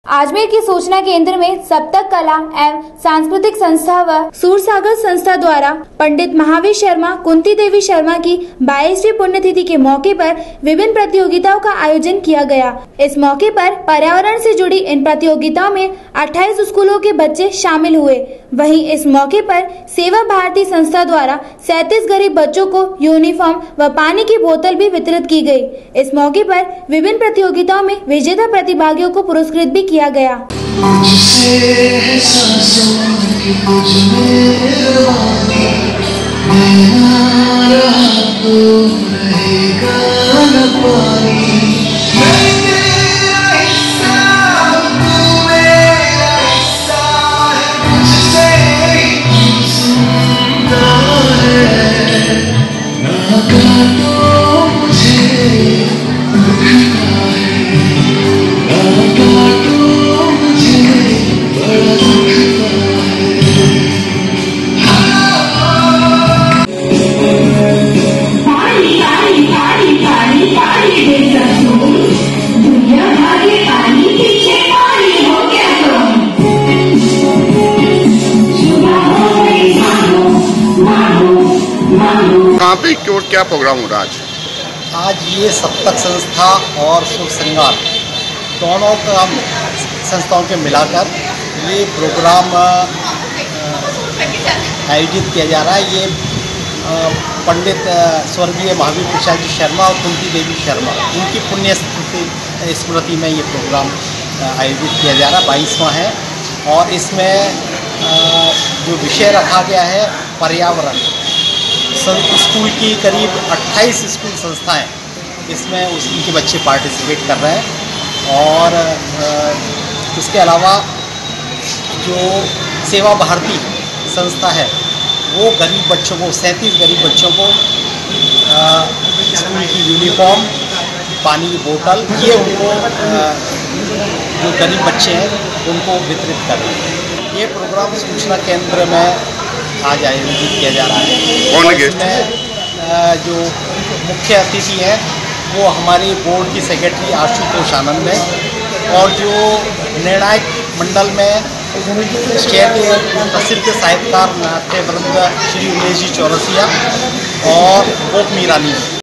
आजमेर की सूचना केंद्र में सप्तक कला एवं सांस्कृतिक संस्था व सूरसागर संस्था द्वारा पंडित महावीर शर्मा कुंती देवी शर्मा की 22वीं पुण्यतिथि के मौके पर विभिन्न प्रतियोगिताओं का आयोजन किया गया। इस मौके पर पर्यावरण से जुड़ी इन प्रतियोगिताओं में 28 स्कूलों के बच्चे शामिल हुए। वहीं इस मौके पर सेवा भारती संस्था द्वारा 37 गरीब बच्चों को यूनिफॉर्म व पानी की बोतल भी वितरित की गई। इस मौके पर विभिन्न प्रतियोगिताओं में विजेता प्रतिभागियों को पुरस्कृत भी किया गया। कहाँ पे क्या प्रोग्राम हो रहा है आज ये सप्तक संस्था और सुर श्रृंगार दोनों का संस्थाओं के मिलाकर ये प्रोग्राम आयोजित किया जा रहा है। ये पंडित स्वर्गीय महावीर प्रसाद जी शर्मा और कुंती देवी शर्मा उनकी पुण्य स्मृति में ये प्रोग्राम आयोजित किया जा रहा है। 22वां है और इसमें जो विषय रखा गया है पर्यावरण। स्कूल की करीब 28 स्कूल संस्थाएं इसमें उनके बच्चे पार्टिसिपेट कर रहे हैं और इसके अलावा जो सेवा भारती संस्था है वो गरीब बच्चों को 37 गरीब बच्चों को स्कूल की यूनिफॉर्म, पानी की बोतल ये उनको जो गरीब बच्चे हैं उनको वितरित कर रहे हैं। ये प्रोग्राम सूचना केंद्र में आज आयोजित किया जा रहा है और इसमें जो मुख्य अतिथि है वो हमारे बोर्ड की सेक्रेटरी आशुतोष आनंद है और जो निर्णायक मंडल में शहर के प्रसिद्ध साहित्यकार नाट्य वृंद श्री उमेश जी चौरसिया और गोप मीरानी।